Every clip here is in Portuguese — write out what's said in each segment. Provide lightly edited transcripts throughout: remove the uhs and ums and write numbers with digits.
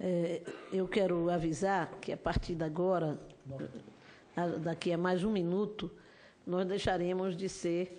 Eu quero avisar que, a partir de agora, daqui a mais um minuto, nós deixaremos de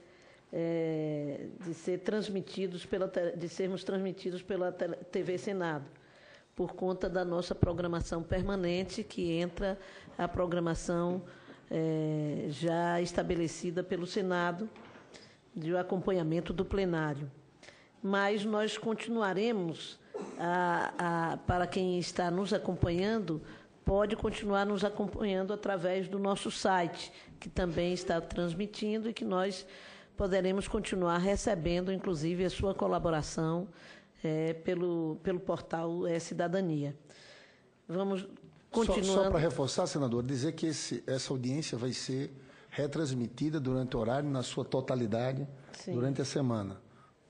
sermos transmitidos pela TV Senado, por conta da nossa programação permanente, que entra a programação já estabelecida pelo Senado, de acompanhamento do plenário. Mas nós continuaremos, para quem está nos acompanhando, pode continuar nos acompanhando através do nosso site, que também está transmitindo e que nós poderemos continuar recebendo, inclusive, a sua colaboração pelo portal Cidadania. Vamos continuando. Só para reforçar, senador, dizer que essa audiência vai ser retransmitida durante o horário, na sua totalidade, sim, durante a semana.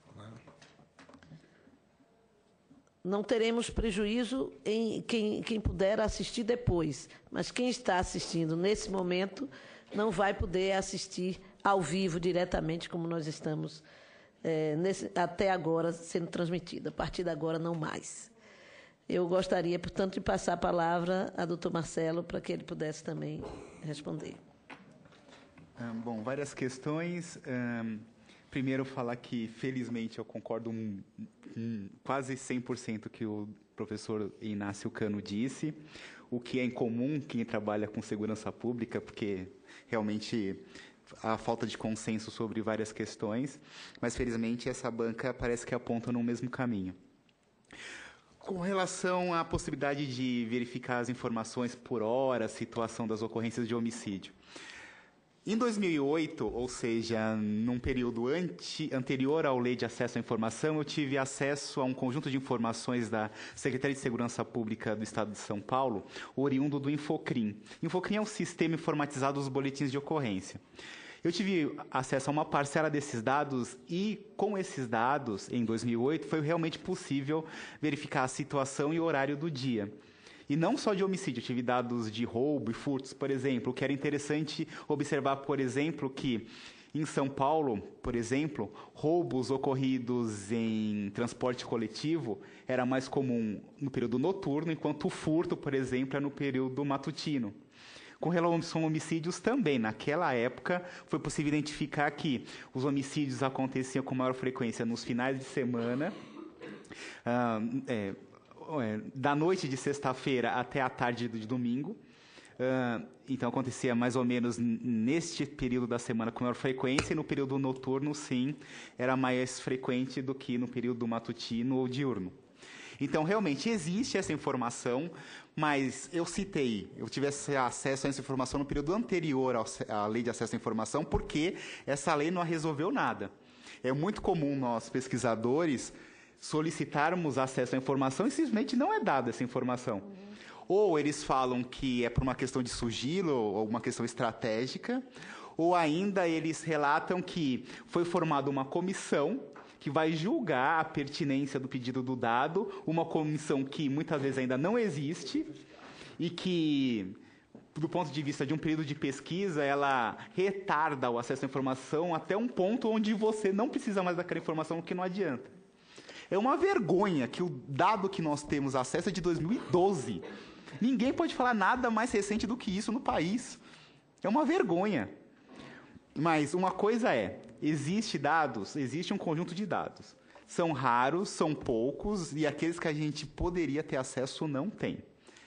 Não teremos prejuízo em quem puder assistir depois, mas quem está assistindo nesse momento não vai poder assistir ao vivo, diretamente, como nós estamos até agora sendo transmitido. A partir de agora, não mais. Eu gostaria, portanto, de passar a palavra a doutor Marcelo, para que ele pudesse também responder. Bom, várias questões. Primeiro, falar que, felizmente, eu concordo quase 100% que o professor Inácio Cano disse, o que é incomum quem trabalha com segurança pública, porque realmente há falta de consenso sobre várias questões, mas, felizmente, essa banca parece que aponta no mesmo caminho. Com relação à possibilidade de verificar as informações por hora, situação das ocorrências de homicídio. Em 2008, ou seja, num período anterior à Lei de Acesso à Informação, eu tive acesso a um conjunto de informações da Secretaria de Segurança Pública do Estado de São Paulo, oriundo do Infocrim. Infocrim é um sistema informatizado dos boletins de ocorrência. Eu tive acesso a uma parcela desses dados e, com esses dados, em 2008, foi realmente possível verificar a situação e o horário do dia. E não só de homicídio, eu tive dados de roubo e furtos, por exemplo, o que era interessante observar, por exemplo, que em São Paulo, por exemplo, roubos ocorridos em transporte coletivo era mais comum no período noturno, enquanto o furto, por exemplo, é no período matutino. Com relação a homicídios também, naquela época, foi possível identificar que os homicídios aconteciam com maior frequência nos finais de semana, da noite de sexta-feira até a tarde de domingo. Então, acontecia mais ou menos neste período da semana com maior frequência, e no período noturno, sim, era mais frequente do que no período matutino ou diurno. Então, realmente, existe essa informação, mas eu tive acesso a essa informação no período anterior à Lei de Acesso à Informação, porque essa lei não resolveu nada. É muito comum nós, pesquisadores, solicitarmos acesso à informação e simplesmente não é dada essa informação. Ou eles falam que é por uma questão de sigilo ou uma questão estratégica, ou ainda eles relatam que foi formada uma comissão que vai julgar a pertinência do pedido do dado, uma comissão que muitas vezes ainda não existe e que, do ponto de vista de um período de pesquisa, ela retarda o acesso à informação até um ponto onde você não precisa mais daquela informação, que não adianta. É uma vergonha que o dado que nós temos acesso é de 2012. Ninguém pode falar nada mais recente do que isso no país. É uma vergonha. Mas uma coisa existe um conjunto de dados. São raros, são poucos, e aqueles que a gente poderia ter acesso não tem.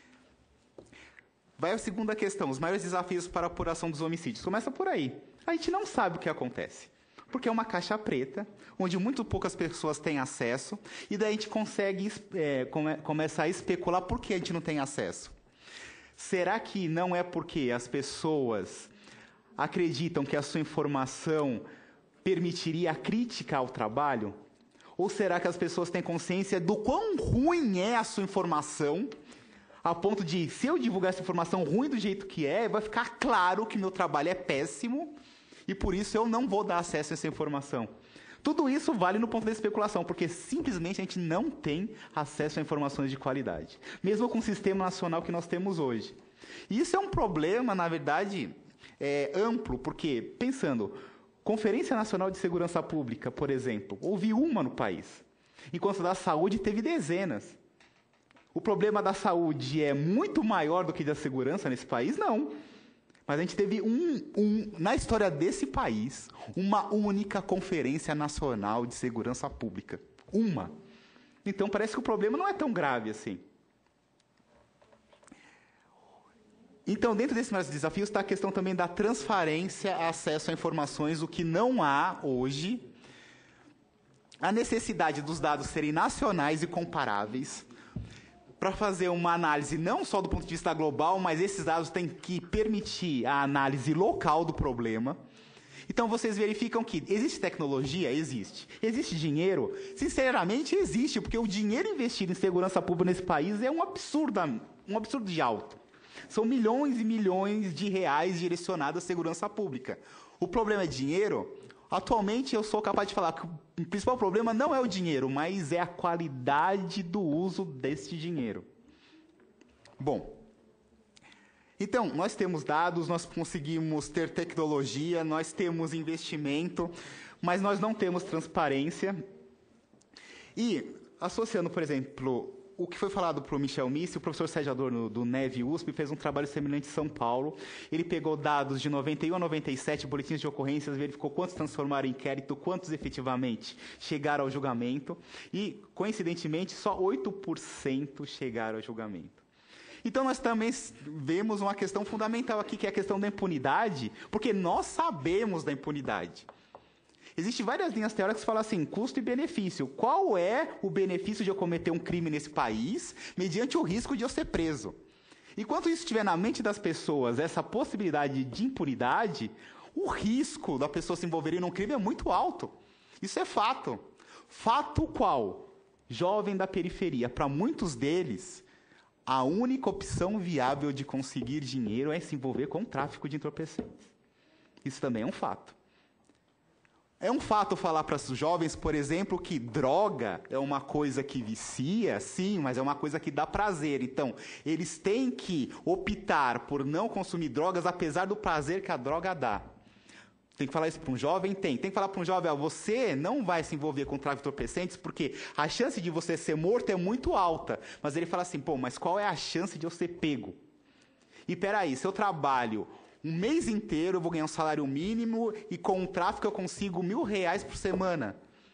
Vai a segunda questão, os maiores desafios para a apuração dos homicídios. Começa por aí. A gente não sabe o que acontece, porque é uma caixa preta, onde muito poucas pessoas têm acesso, e daí a gente começa a especular por que a gente não tem acesso. Será que não é porque as pessoas acreditam que a sua informação permitiria a crítica ao trabalho? Ou será que as pessoas têm consciência do quão ruim é a sua informação, a ponto de, se eu divulgar essa informação ruim do jeito que vai ficar claro que meu trabalho é péssimo, e por isso eu não vou dar acesso a essa informação? Tudo isso vale no ponto da especulação, porque simplesmente a gente não tem acesso a informações de qualidade, mesmo com o sistema nacional que nós temos hoje. E isso é um problema, na verdade, amplo, porque, pensando, Conferência Nacional de Segurança Pública, por exemplo, houve uma no país, enquanto da saúde teve dezenas. O problema da saúde é muito maior do que da segurança nesse país? Não. Mas a gente teve na história desse país, uma única conferência nacional de segurança pública. Uma. Então parece que o problema não é tão grave assim. Então, dentro desses mais desafios está a questão também da transparência, acesso a informações, o que não há hoje. A necessidade dos dados serem nacionais e comparáveis, para fazer uma análise não só do ponto de vista global, mas esses dados têm que permitir a análise local do problema. Então, vocês verificam que existe tecnologia? Existe. Existe dinheiro? Sinceramente, existe, porque o dinheiro investido em segurança pública nesse país é um absurdo de alto. São milhões e milhões de reais direcionados à segurança pública. O problema é dinheiro? Atualmente, eu sou capaz de falar que o principal problema não é o dinheiro, mas é a qualidade do uso desse dinheiro. Bom, então, nós temos dados, nós conseguimos ter tecnologia, nós temos investimento, mas nós não temos transparência. E, associando, por exemplo, o que foi falado para o Michel Missi, o professor Sérgio Adorno, do NEV USP, fez um trabalho semelhante em São Paulo. Ele pegou dados de 91 a 97, boletins de ocorrências, verificou quantos transformaram em inquérito, quantos efetivamente chegaram ao julgamento, e, coincidentemente, só 8% chegaram ao julgamento. Então, nós também vemos uma questão fundamental aqui, que é a questão da impunidade, porque nós sabemos da impunidade. Existem várias linhas teóricas que falam assim, custo e benefício. Qual é o benefício de eu cometer um crime nesse país, mediante o risco de eu ser preso? Enquanto isso estiver na mente das pessoas, essa possibilidade de impunidade, o risco da pessoa se envolver em um crime é muito alto. Isso é fato. Fato qual? Jovem da periferia. Para muitos deles, a única opção viável de conseguir dinheiro é se envolver com o tráfico de entorpecentes. Isso também é um fato. É um fato falar para os jovens, por exemplo, que droga é uma coisa que vicia, sim, mas é uma coisa que dá prazer. Então, eles têm que optar por não consumir drogas, apesar do prazer que a droga dá. Tem que falar isso para um jovem? Tem. Tem que falar para um jovem, você não vai se envolver com tráfico de entorpecentes, porque a chance de você ser morto é muito alta. Mas ele fala assim, mas qual é a chance de eu ser pego? E peraí, se eu trabalho um mês inteiro, eu vou ganhar um salário mínimo e com o tráfico eu consigo R$1.000 por semana.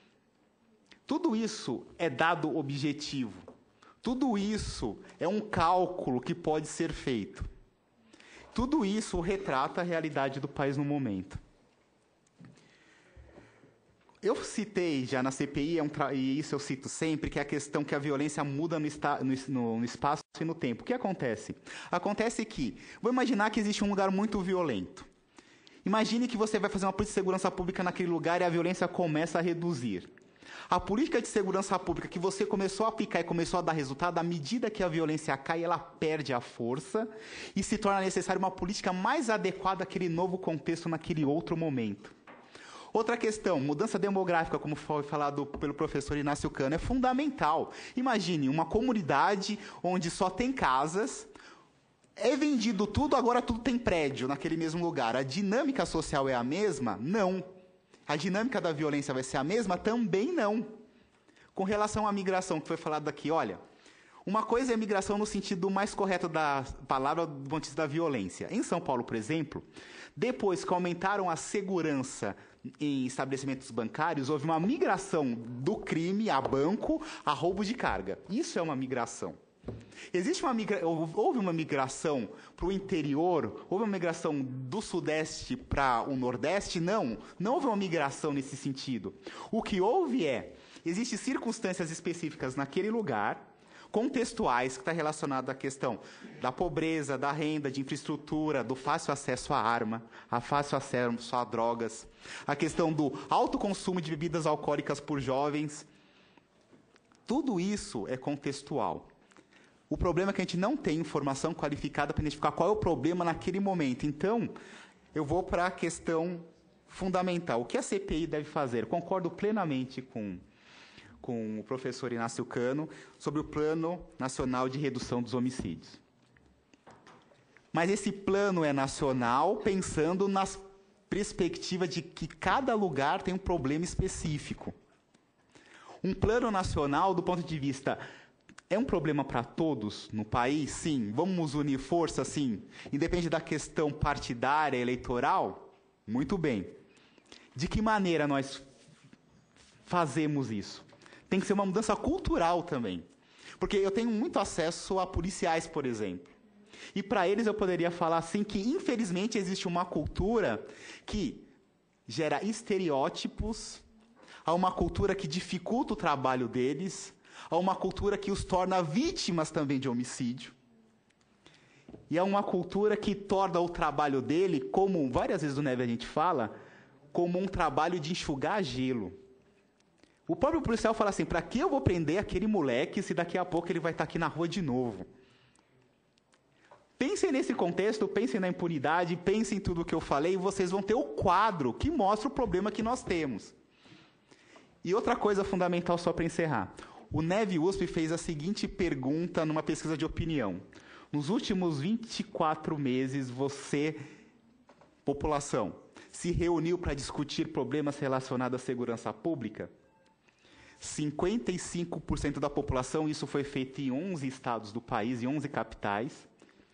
Tudo isso é dado objetivo. Tudo isso é um cálculo que pode ser feito. Tudo isso retrata a realidade do país no momento. Eu citei já na CPI, e isso eu cito sempre, que é a questão que a violência muda no espaço e no tempo. O que acontece? Acontece que, vou imaginar que existe um lugar muito violento. Imagine que você vai fazer uma política de segurança pública naquele lugar e a violência começa a reduzir. A política de segurança pública que você começou a aplicar e começou a dar resultado, à medida que a violência cai, ela perde a força e se torna necessária uma política mais adequada àquele novo contexto, naquele outro momento. Outra questão, mudança demográfica, como foi falado pelo professor Inácio Cano, é fundamental. Imagine uma comunidade onde só tem casas, é vendido tudo, agora tudo tem prédio naquele mesmo lugar. A dinâmica social é a mesma? Não. A dinâmica da violência vai ser a mesma? Também não. Com relação à migração, que foi falado aqui, olha, uma coisa é a migração no sentido mais correto da palavra, do ponto de vista da violência. Em São Paulo, por exemplo, depois que aumentaram a segurança em estabelecimentos bancários, houve uma migração do crime a banco a roubo de carga. Isso é uma migração. Houve uma migração para o interior? Houve uma migração do Sudeste para o Nordeste? Não. Não houve uma migração nesse sentido. O que houve existem circunstâncias específicas naquele lugar, contextuais, que está relacionado à questão da pobreza, da renda, de infraestrutura, do fácil acesso à arma, a fácil acesso a drogas, a questão do alto consumo de bebidas alcoólicas por jovens. Tudo isso é contextual. O problema é que a gente não tem informação qualificada para identificar qual é o problema naquele momento. Então, eu vou para a questão fundamental. O que a CPI deve fazer? Concordo plenamente com o professor Inácio Cano sobre o Plano Nacional de Redução dos Homicídios. Mas esse plano é nacional pensando na perspectiva de que cada lugar tem um problema específico. Um plano nacional, do ponto de vista É um problema para todos no país? Sim. Vamos unir forças? Sim. Independe da questão partidária, eleitoral? Muito bem. De que maneira nós fazemos isso? Tem que ser uma mudança cultural também. Porque eu tenho muito acesso a policiais, por exemplo. E para eles eu poderia falar assim que, infelizmente, existe uma cultura que gera estereótipos, há uma cultura que dificulta o trabalho deles, há uma cultura que os torna vítimas também de homicídio. E há uma cultura que torna o trabalho dele, como várias vezes no Neve a gente fala, como um trabalho de enxugar gelo. O próprio policial fala assim, para que eu vou prender aquele moleque se daqui a pouco ele vai estar aqui na rua de novo? Pensem nesse contexto, pensem na impunidade, pensem em tudo o que eu falei e vocês vão ter o quadro que mostra o problema que nós temos. E outra coisa fundamental só para encerrar. O Neve USP fez a seguinte pergunta numa pesquisa de opinião. Nos últimos 24 meses, você, população, se reuniu para discutir problemas relacionados à segurança pública? 55% da população, isso foi feito em 11 estados do país, em 11 capitais.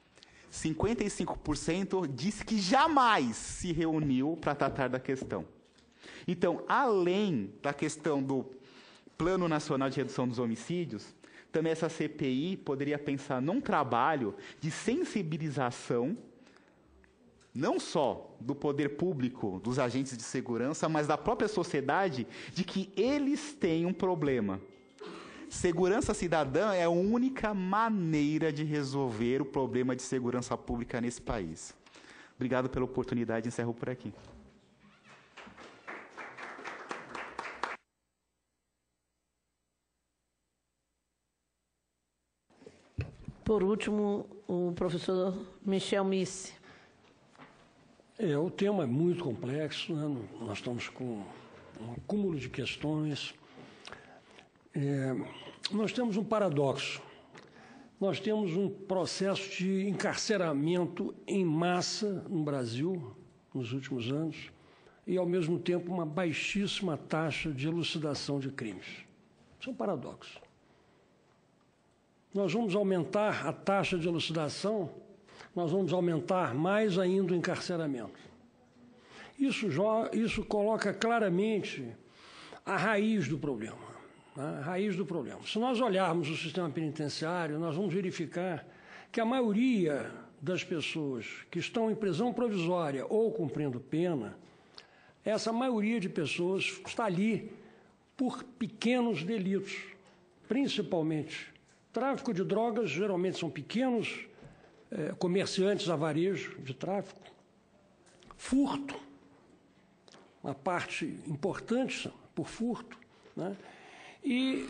55% disse que jamais se reuniu para tratar da questão. Então, além da questão do Plano Nacional de Redução dos Homicídios, também essa CPI poderia pensar num trabalho de sensibilização, não só do poder público, dos agentes de segurança, mas da própria sociedade, de que eles têm um problema. Segurança cidadã é a única maneira de resolver o problema de segurança pública nesse país. Obrigado pela oportunidade, encerro por aqui. Por último, o professor Michel Misse. O tema é muito complexo, né? Nós estamos com um acúmulo de questões. Nós temos um paradoxo. Nós temos um processo de encarceramento em massa no Brasil, nos últimos anos, e, ao mesmo tempo, uma baixíssima taxa de elucidação de crimes. Isso é um paradoxo. Nós vamos aumentar a taxa de elucidação, nós vamos aumentar mais ainda o encarceramento. Isso coloca claramente a raiz do problema. Né? A raiz do problema. Se nós olharmos o sistema penitenciário, nós vamos verificar que a maioria das pessoas que estão em prisão provisória ou cumprindo pena, essa maioria de pessoas está ali por pequenos delitos, principalmente tráfico de drogas, geralmente são pequenos comerciantes a varejo de tráfico, furto, uma parte importante por furto, né? E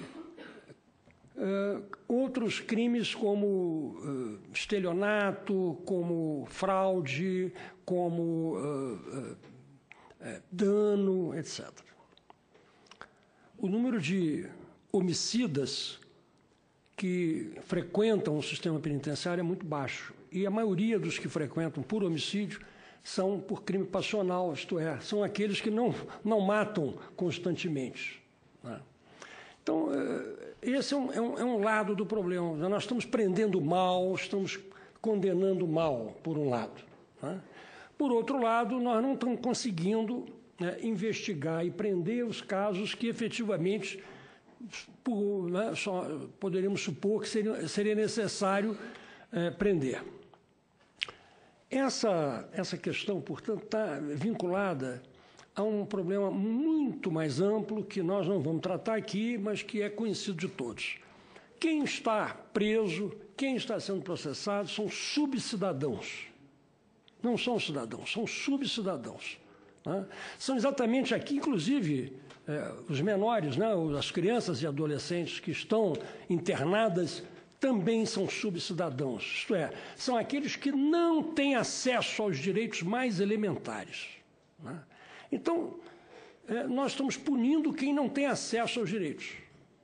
outros crimes como estelionato, como fraude, como dano, etc. O número de homicidas que frequentam o sistema penitenciário é muito baixo. E a maioria dos que frequentam por homicídio são por crime passional, isto é, são aqueles que não matam constantemente. Né? Então, esse é um lado do problema. Nós estamos prendendo o mal, estamos condenando o mal, por um lado. Né? Por outro lado, nós não estamos conseguindo investigar e prender os casos que efetivamente só poderíamos supor que seria necessário prender. Essa questão, portanto, está vinculada a um problema muito mais amplo que nós não vamos tratar aqui, mas que é conhecido de todos. Quem está preso, quem está sendo processado são subcidadãos. Não são cidadãos, são subcidadãos. Né? São exatamente aqui, inclusive, os menores, né, as crianças e adolescentes que estão internadas também são subcidadãos, isto é, são aqueles que não têm acesso aos direitos mais elementares. Né? Então, nós estamos punindo quem não tem acesso aos direitos.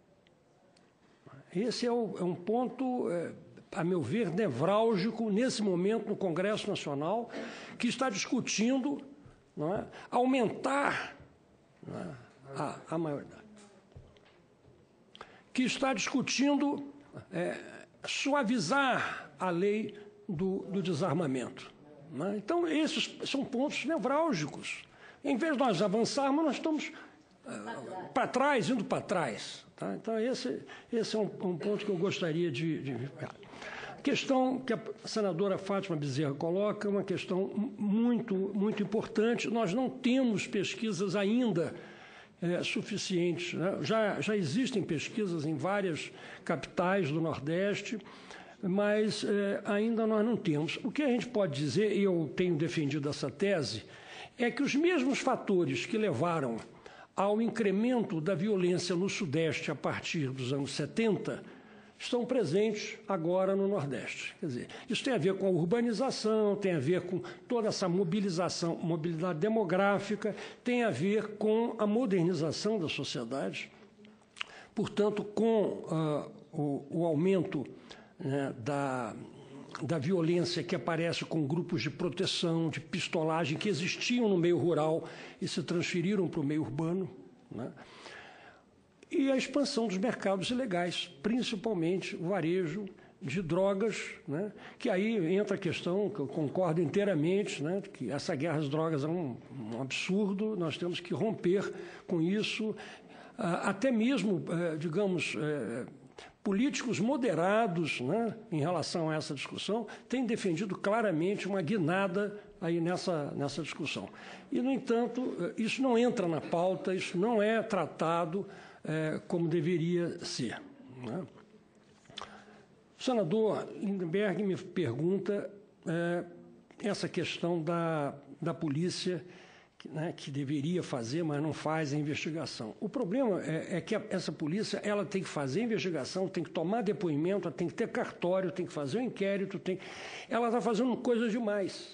Esse é um ponto, a meu ver, nevrálgico nesse momento no Congresso Nacional, que está discutindo, não é, aumentar, não é, a maioridade, que está discutindo suavizar a lei do desarmamento. Né? Então, esses são pontos nevrálgicos. Em vez de nós avançarmos, nós estamos para trás, indo para trás. Tá? Então, esse é um ponto que eu gostaria de A questão que a senadora Fátima Bezerra coloca é uma questão muito, muito importante. Nós não temos pesquisas ainda suficientes. Né? Já existem pesquisas em várias capitais do Nordeste, mas ainda nós não temos. O que a gente pode dizer, e eu tenho defendido essa tese, é que os mesmos fatores que levaram ao incremento da violência no Sudeste a partir dos anos 70 estão presentes agora no Nordeste. Quer dizer, isso tem a ver com a urbanização, tem a ver com toda essa mobilidade demográfica, tem a ver com a modernização da sociedade, portanto, com o aumento, né, da violência que aparece com grupos de proteção, de pistolagem que existiam no meio rural e se transferiram para o meio urbano, né? E a expansão dos mercados ilegais, principalmente o varejo de drogas, né? Que aí entra a questão, que eu concordo inteiramente, né? Que essa guerra às drogas é um absurdo, nós temos que romper com isso, até mesmo, digamos, políticos moderados, né, em relação a essa discussão, têm defendido claramente uma guinada aí nessa discussão. E, no entanto, isso não entra na pauta, isso não é tratado como deveria ser. Né? O senador Lindenberg me pergunta essa questão da polícia, né, que deveria fazer, mas não faz a investigação. O problema é que essa polícia ela tem que fazer a investigação, tem que tomar depoimento, ela tem que ter cartório, tem que fazer o inquérito, ela está fazendo coisa demais.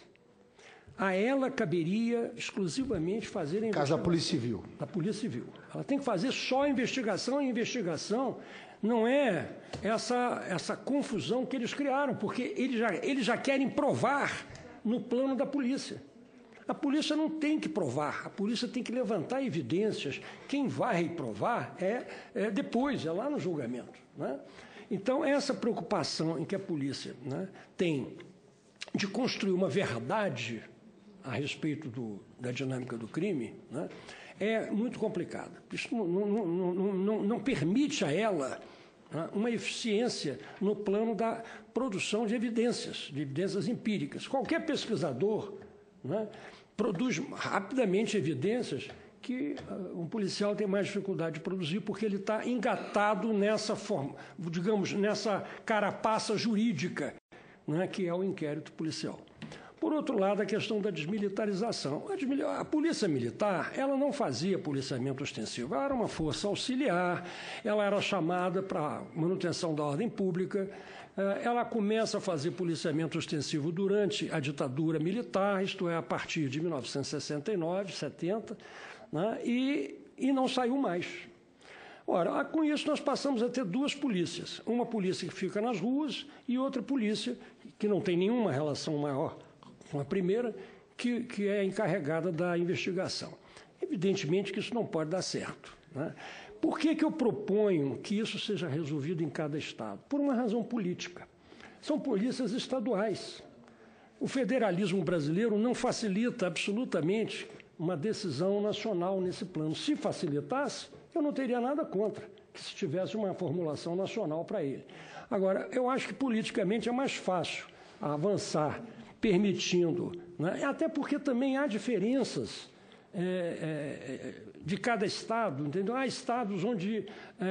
A ela caberia exclusivamente fazer a investigação. Caso da Polícia Civil. Da Polícia Civil. Ela tem que fazer só a investigação, e a investigação não é essa confusão que eles criaram, porque eles já querem provar no plano da polícia. A polícia não tem que provar, a polícia tem que levantar evidências. Quem vai provar é depois, é lá no julgamento. Né? Então, essa preocupação em que a polícia, né, tem de construir uma verdade a respeito da dinâmica do crime, né, é muito complicada. Isso não permite a ela, né, uma eficiência no plano da produção de evidências empíricas. Qualquer pesquisador, né, produz rapidamente evidências que um policial tem mais dificuldade de produzir porque ele está engatado nessa forma, digamos, nessa carapaça jurídica, né, que é o inquérito policial. Por outro lado, a questão da desmilitarização. A polícia militar, ela não fazia policiamento ostensivo, ela era uma força auxiliar, ela era chamada para manutenção da ordem pública. Ela começa a fazer policiamento ostensivo durante a ditadura militar, isto é, a partir de 1969, 70, né, e não saiu mais. Ora, com isso nós passamos a ter duas polícias, uma polícia que fica nas ruas e outra polícia que não tem nenhuma relação maior com a primeira, que é encarregada da investigação. Evidentemente que isso não pode dar certo, né? Por que eu proponho que isso seja resolvido em cada estado? Por uma razão política. São polícias estaduais. O federalismo brasileiro não facilita absolutamente uma decisão nacional nesse plano. Se facilitasse, eu não teria nada contra que se tivesse uma formulação nacional para ele. Agora, eu acho que politicamente é mais fácil avançar permitindo, né? Até porque também há diferenças de cada estado, entendeu? Há estados onde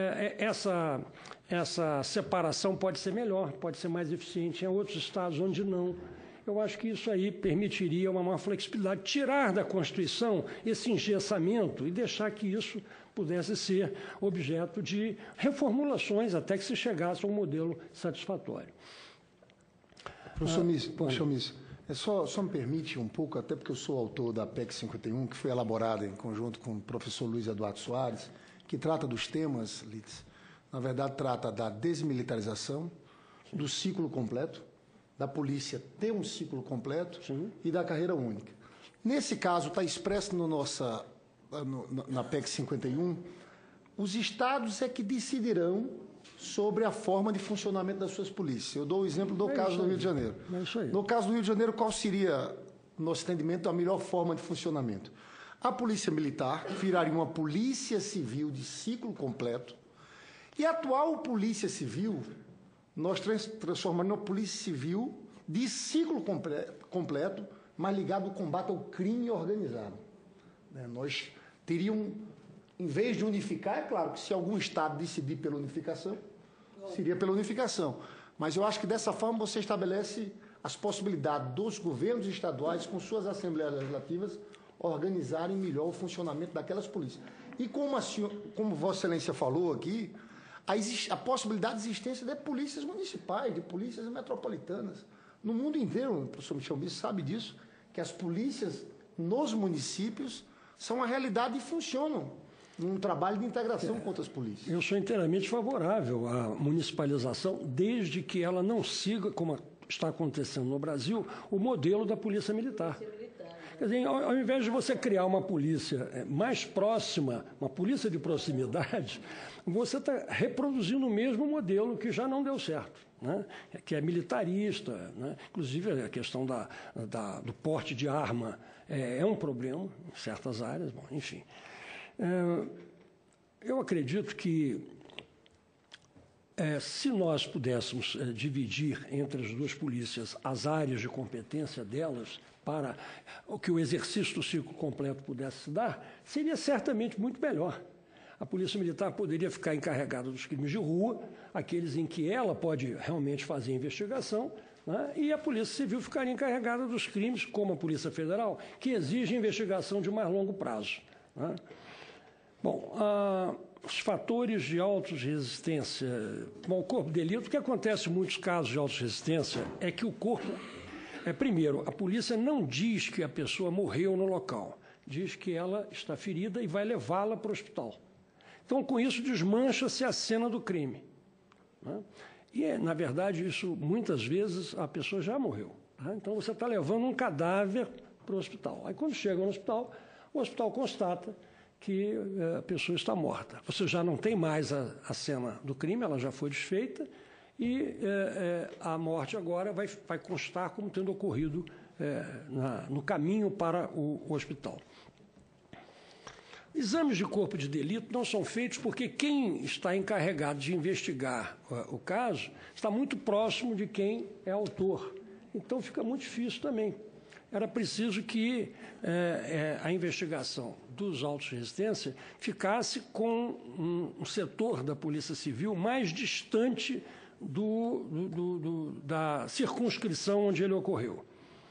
essa separação pode ser melhor, pode ser mais eficiente, há outros estados onde não. Eu acho que isso aí permitiria uma maior flexibilidade, tirar da Constituição esse engessamento e deixar que isso pudesse ser objeto de reformulações até que se chegasse a um modelo satisfatório. Professor Miss, só me permite um pouco, até porque eu sou autor da PEC 51, que foi elaborada em conjunto com o professor Luiz Eduardo Soares, que trata dos temas, Litz, na verdade trata da desmilitarização, do ciclo completo, da polícia ter um ciclo completo, sim, e da carreira única. Nesse caso, está expresso na PEC 51, os estados é que decidirão sobre a forma de funcionamento das suas polícias. Eu dou o exemplo do caso do Rio de Janeiro. No caso do Rio de Janeiro, qual seria, no nosso entendimento, a melhor forma de funcionamento? A Polícia Militar viraria uma Polícia Civil de ciclo completo e a atual Polícia Civil nós transformamos numa Polícia Civil de ciclo completo, mas ligado ao combate ao crime organizado. Nós teríamos, em vez de unificar, é claro que se algum Estado decidir pela unificação, seria pela unificação. Mas eu acho que dessa forma você estabelece as possibilidades dos governos estaduais, com suas assembleias legislativas, organizarem melhor o funcionamento daquelas polícias. E como Vossa Excelência falou aqui, a possibilidade de existência de polícias municipais, de polícias metropolitanas. No mundo inteiro, o professor Michel Bispo sabe disso, que as polícias nos municípios são uma realidade e funcionam num trabalho de integração com outras polícias. Eu sou inteiramente favorável à municipalização, desde que ela não siga, como está acontecendo no Brasil, o modelo da Polícia Militar. Quer dizer, ao invés de você criar uma polícia mais próxima, uma polícia de proximidade, você está reproduzindo o mesmo modelo que já não deu certo, né? Que é militarista, né? Inclusive a questão do porte de arma é um problema em certas áreas, bom, enfim. Eu acredito que se nós pudéssemos dividir entre as duas polícias as áreas de competência delas, para que o exercício do ciclo completo pudesse se dar, seria certamente muito melhor. A Polícia Militar poderia ficar encarregada dos crimes de rua, aqueles em que ela pode realmente fazer investigação, né? E a Polícia Civil ficaria encarregada dos crimes, como a Polícia Federal, que exige investigação de mais longo prazo, né? Bom, os fatores de autoresistência. Bom, o corpo de delito, o que acontece em muitos casos de autoresistência é que o corpo... primeiro, a polícia não diz que a pessoa morreu no local, diz que ela está ferida e vai levá-la para o hospital. Então, com isso, desmancha-se a cena do crime, né? E, na verdade, isso, muitas vezes, a pessoa já morreu, né? Então, você está levando um cadáver para o hospital. Aí, quando chega no hospital, o hospital constata que a pessoa está morta. Você já não tem mais a cena do crime, ela já foi desfeita, e a morte agora vai constar como tendo ocorrido no caminho para o hospital. Exames de corpo de delito não são feitos porque quem está encarregado de investigar o caso está muito próximo de quem é autor. Então, fica muito difícil também. Era preciso que a investigação dos autos de resistência ficasse com um setor da Polícia Civil mais distante da circunscrição onde ele ocorreu.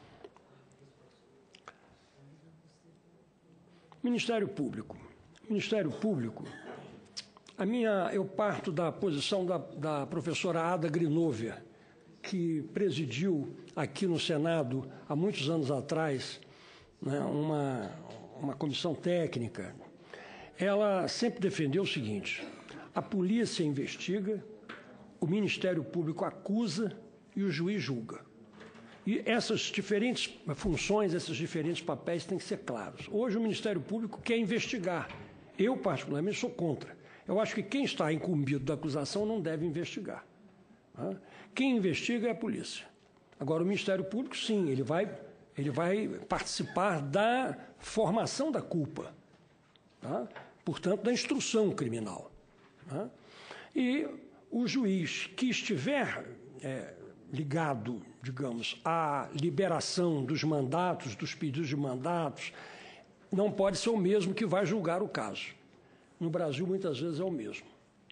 Ministério Público. Ministério Público, eu parto da posição da professora Ada Grinovia, que presidiu aqui no Senado, há muitos anos atrás, né, uma comissão técnica. Ela sempre defendeu o seguinte: a polícia investiga, o Ministério Público acusa e o juiz julga. E essas diferentes funções, esses diferentes papéis têm que ser claros. Hoje o Ministério Público quer investigar. Eu, particularmente, sou contra. Eu acho que quem está incumbido da acusação não deve investigar, tá? Quem investiga é a polícia. Agora, o Ministério Público, sim, ele vai participar da formação da culpa, tá? Portanto, da instrução criminal, tá? E o juiz que estiver ligado, digamos, à liberação dos mandatos, dos pedidos de mandatos, não pode ser o mesmo que vai julgar o caso. No Brasil, muitas vezes, é o mesmo.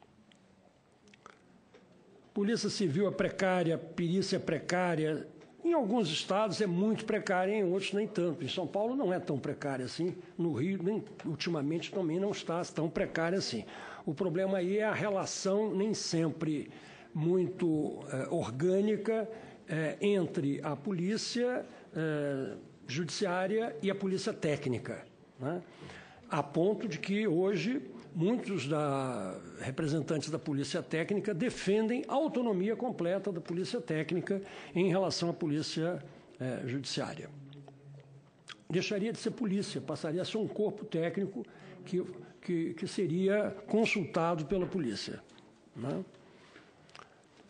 Polícia Civil é precária, perícia é precária. Em alguns estados é muito precária, em outros nem tanto. Em São Paulo não é tão precária assim. No Rio, ultimamente, também não está tão precária assim. O problema aí é a relação nem sempre muito orgânica entre a polícia judiciária e a polícia técnica, né? A ponto de que hoje muitos representantes da polícia técnica defendem a autonomia completa da polícia técnica em relação à polícia judiciária. Deixaria de ser polícia, passaria a ser um corpo técnico que seria consultado pela polícia, né?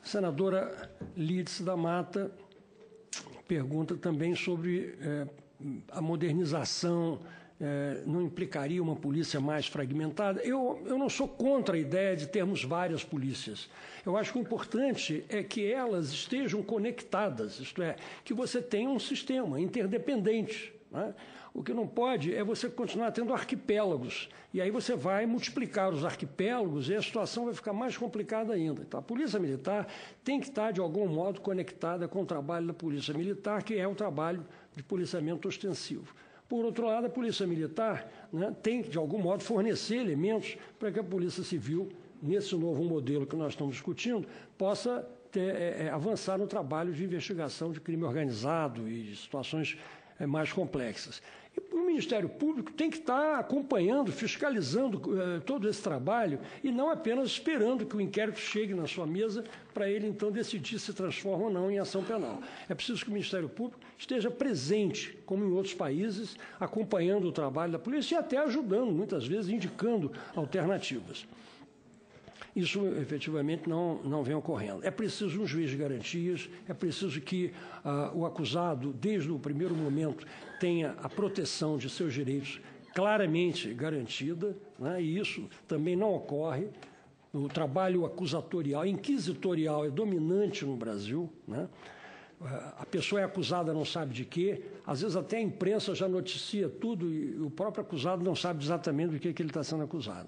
senadora Lídice da Mata pergunta também sobre a modernização, não implicaria uma polícia mais fragmentada? Eu não sou contra a ideia de termos várias polícias. Eu acho que o importante é que elas estejam conectadas, isto é, que você tenha um sistema interdependente, né? O que não pode é você continuar tendo arquipélagos. E aí você vai multiplicar os arquipélagos e a situação vai ficar mais complicada ainda. Então, a Polícia Militar tem que estar, de algum modo, conectada com o trabalho da Polícia Militar, que é o trabalho de policiamento ostensivo. Por outro lado, a Polícia Militar, né, tem que, de algum modo, fornecer elementos para que a Polícia Civil, nesse novo modelo que nós estamos discutindo, possa avançar no trabalho de investigação de crime organizado e de situações mais complexas. E o Ministério Público tem que estar acompanhando, fiscalizando todo esse trabalho e não apenas esperando que o inquérito chegue na sua mesa para ele, então, decidir se transforma ou não em ação penal. É preciso que o Ministério Público esteja presente, como em outros países, acompanhando o trabalho da polícia e até ajudando, muitas vezes, indicando alternativas. Isso, efetivamente, não vem ocorrendo. É preciso um juiz de garantias, é preciso que o acusado, desde o primeiro momento, tenha a proteção de seus direitos claramente garantida, né? E isso também não ocorre. O trabalho acusatorial, inquisitorial, é dominante no Brasil, né? A pessoa é acusada, não sabe de quê, às vezes até a imprensa já noticia tudo e o próprio acusado não sabe exatamente do que ele está sendo acusado.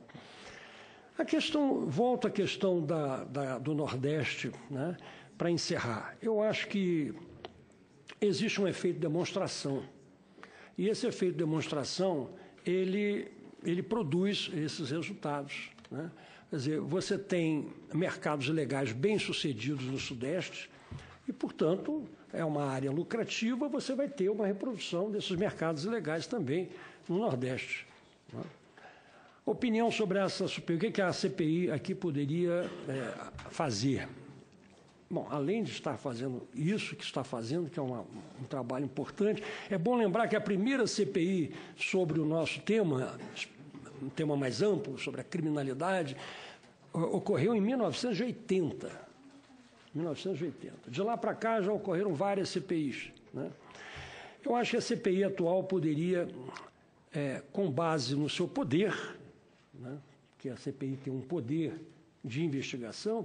Volto à questão do Nordeste, né, para encerrar. Eu acho que existe um efeito de demonstração. E esse efeito de demonstração, ele produz esses resultados, né? Quer dizer, você tem mercados legais bem-sucedidos no Sudeste e, portanto, é uma área lucrativa, você vai ter uma reprodução desses mercados legais também no Nordeste, né? Opinião sobre essa CPI. O que a CPI aqui poderia fazer? Bom, além de estar fazendo isso que está fazendo, que é um trabalho importante, é bom lembrar que a primeira CPI sobre o nosso tema, um tema mais amplo, sobre a criminalidade, ocorreu em 1980. 1980. De lá para cá já ocorreram várias CPIs, né? Eu acho que a CPI atual poderia, com base no seu poder, né, que a CPI tem um poder de investigação,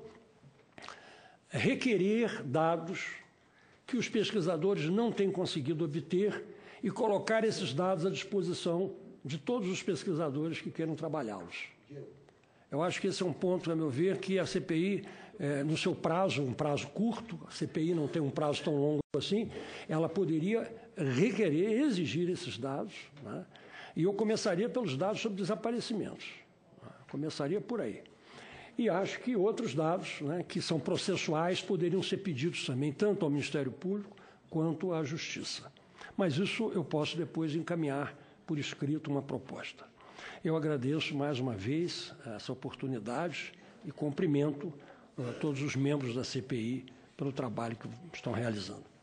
requerer dados que os pesquisadores não têm conseguido obter e colocar esses dados à disposição de todos os pesquisadores que queiram trabalhá-los. Eu acho que esse é um ponto, a meu ver, que a CPI, no seu prazo, um prazo curto, a CPI não tem um prazo tão longo assim, ela poderia requerer, exigir esses dados, né? E eu começaria pelos dados sobre desaparecimentos. Começaria por aí. E acho que outros dados, né, que são processuais, poderiam ser pedidos também, tanto ao Ministério Público quanto à Justiça. Mas isso eu posso depois encaminhar por escrito uma proposta. Eu agradeço mais uma vez essa oportunidade e cumprimento todos os membros da CPI pelo trabalho que estão realizando.